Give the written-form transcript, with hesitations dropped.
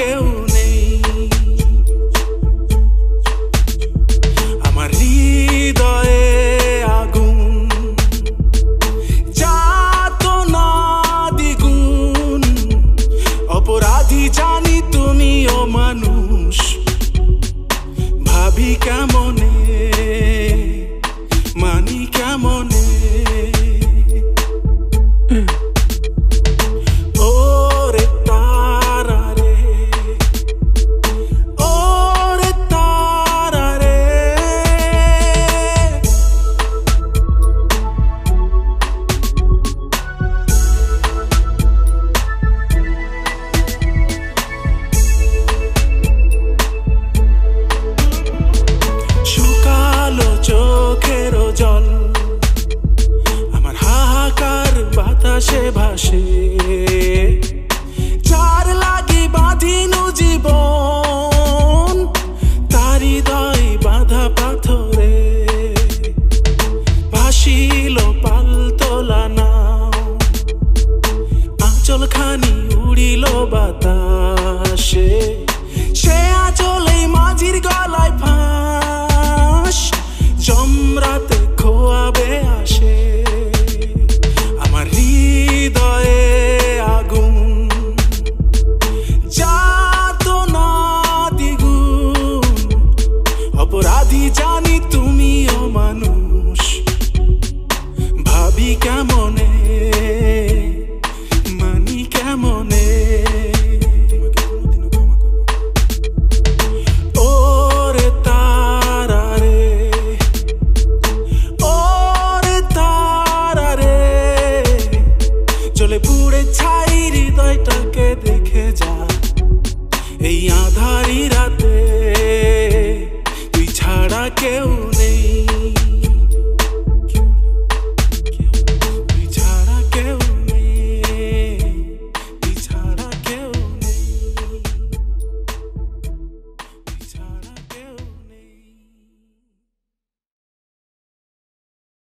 কেউ নেই। আমার হৃদয়ে আগুন যাতনা দ্বিগুণ, অপরাধী জানি তুমিও মানুষ, ভাবি কেমনে মানি কেমনে। ওরে তারা রে, ওরে তারা রে, শুকালো চোখের জল আমার হাহাকার বাতাসে ভাসে। যার লাগি বাঁধিনু জীবন, তার হৃদয় বাঁধা পাথরে। ভাসিল পালতোলা নাও, আঁচল খানি উড়িল বাতাসে। সে আঁচলে মাঝির গলায় ফাঁস, জমরাতে খোয়াবে আসে। আমার হৃদয়ে আগুন যাতনা দ্বিগুণ, অপরাধী জানি তুমিও মানুষ, ভাবি কেমনে মানি কেমনে। ওরে তারা রে, ওরে তারা রে, চলে পুড়ে ছাই হৃদয়টাকে দেখে যা। এই আঁধারি রাতে তুই ছাড়া কেউ